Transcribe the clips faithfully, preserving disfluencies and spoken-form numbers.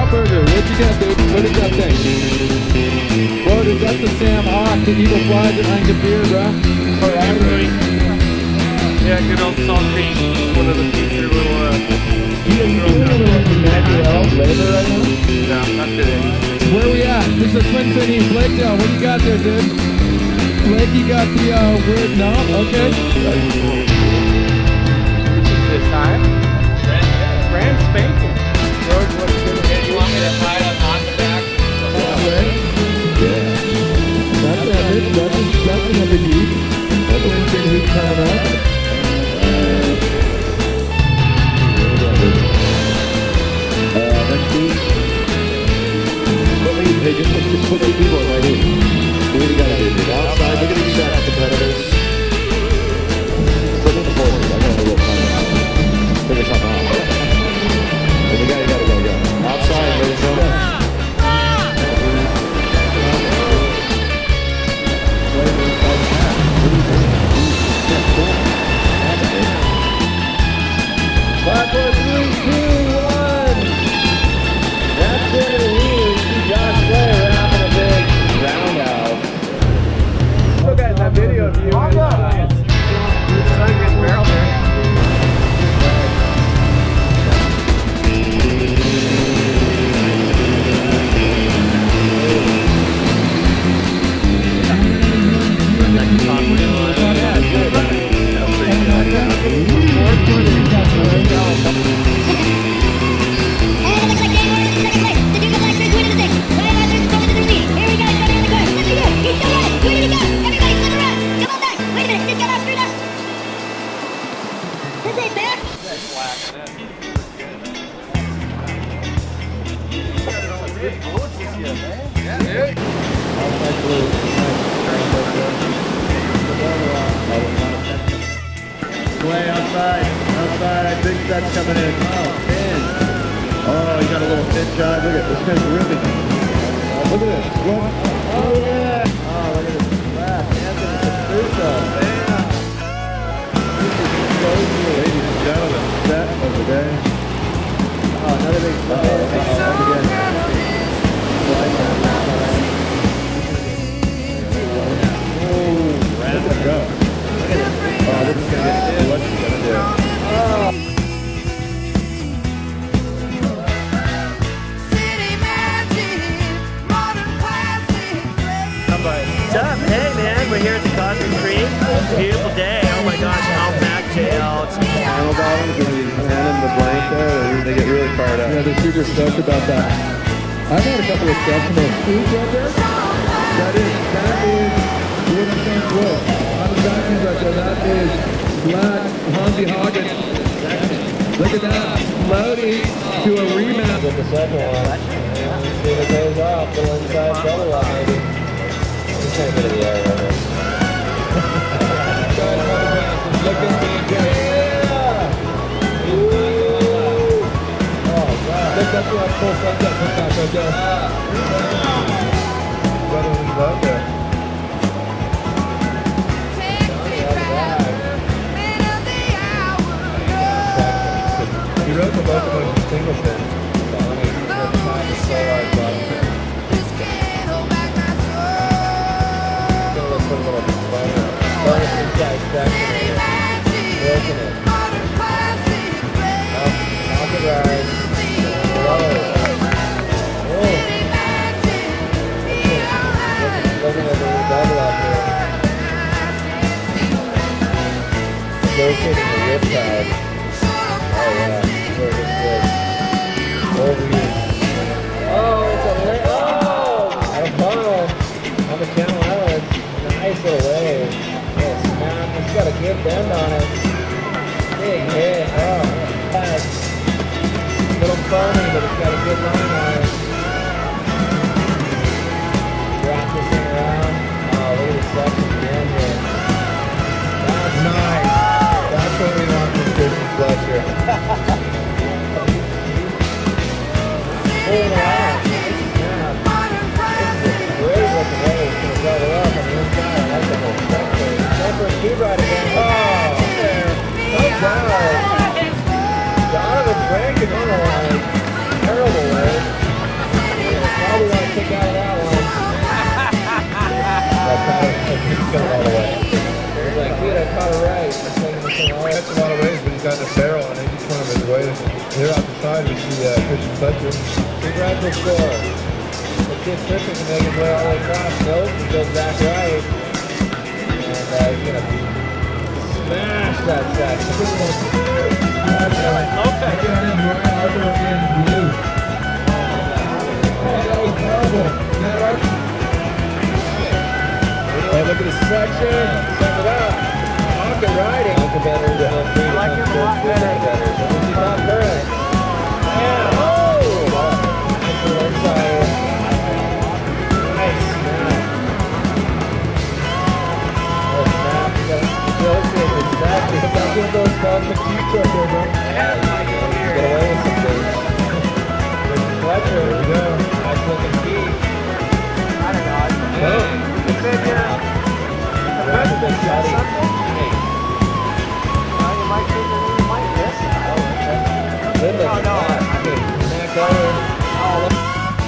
burger. What you got, dude? What is that thing? What is that? The Sam Hawk, the Eagle Flies at Angapir, bro? Alright. Yeah, good old salt cream. One of the future little, uh... You doing labor right now? No, not today. Where are we at? This is Twin City in Blakedale. What do you got there, dude? Blake, you got the, uh, weird... No? Okay. This time? Brand spanking. George, what's good? Yeah, you want me to tie up on the back? Yeah. That's a bit, that's a, that's another geek. That's one thing who's coming up. Uh, next week. Hey, just, just put two people right here. Do what you gotta do, dude. Outside, look at these shots, competitors. Put in the forward. I got a little fun. Figure something out. If you got, you gotta go, go. Outside, ladies and gentlemen. Five, four, three, two, one. That's it. We see Josh Clay wrapping a big roundhouse. Look at that video of you. Awesome. Son gets barrel there. Way outside, outside, big stuff's coming in. Oh, fin. Oh, you got a little fin shot. Look at this guy's ripping. Look at this. What? Oh, yeah. Oh, look at this flat. Anthony Caputo. Bam. Ladies and gentlemen, set of the day. Oh, another big stuff. Uh-oh, uh-oh, again. Oh, round to go. Look at this. Oh, this is going to get what she's going to do. Oh. What's up? Hey man, we're here at the Cosmic Creek. Beautiful day. Oh my gosh, Outback J L. Panel bottoms and you hand them the blank there, they get really fired up. Yeah, they're super stoked about that. I've had a couple of stuff from those foods right there. That is, that is wood and sand wood. On the vacuum right there, that is black Hansi Hagen. Look at that, floating to a remount. Get the second one. See if it goes off, little inside double up maybe. Just trying to get in the air right now. Looking big, yeah! Ooh! Oh, God. Look, that's what I pull front up sometimes right there. Brother was out there. He wrote the locomotive in single fin. Located in the riptide. Oh yeah, very good. Over here. Oh, it's a lake. Oh! Out of funnel. On the Channel Islands. Nice little wave. Little snap. It's got a good bend on it. Big hit. Oh, nice. Little foamy, but it's got a good line on it. Wrap this thing around. Oh, look at the section at the end here. That's nice. That's what we want from Christian Fletcher. Pulling around. Yeah. This is a great looking wave. It's going to rub it up on the inside. That's the whole sector. Time for a speed ride again. Oh, there. Oh, God. Donovan Frank is on the line. Terrible wave. five, you see uh, Christian Fletcher. Big rifle score. The kid Christian can make his way all the way across. Nope, he goes back right. And uh, he's going to smash that sack. Hey, look at his section. Send it out. Pocket riding. Uncle Better. I like him a lot better. He's not current. Yeah. Oh! Nice little fire. Nice snap. Oh, snap. You got to illustrate exactly. Look how good those cosmic cubes are there, bro. Yeah, get away with some things. There's Fletcher. There we go. Nice looking key. I don't know. Oh. You figure the president says something? Well, you might figure you might miss it. Good Oh, no. I mean, snack over. Oh, look.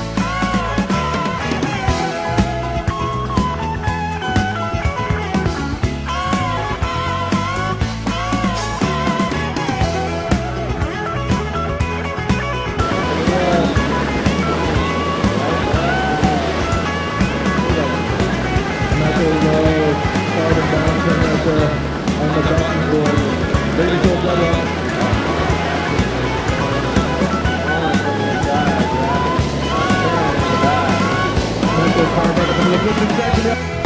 On the bottom board. Baby goal double. Michael Carver from the fifty second.